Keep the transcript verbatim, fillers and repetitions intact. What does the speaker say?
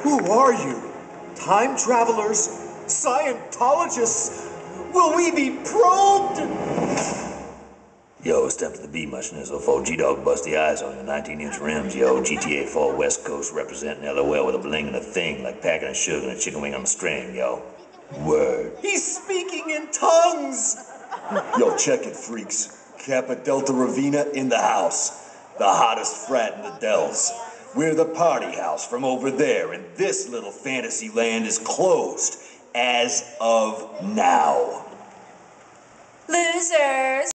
Who are you? Time travelers? Scientologists? Will we be probed? Yo, step to the B, my schnizzle. Four G-Dog bust the eyes on your nineteen inch rims, yo. G T A four West Coast representing L O L with a bling and a thing, like packing a sugar and a chicken wing on a string, yo. Word. He's speaking in tongues! Yo, check it, freaks. Kappa Delta Ravina in the house. The hottest frat in the Dells. We're the party house from over there, and this little fantasy land is closed as of now. Losers!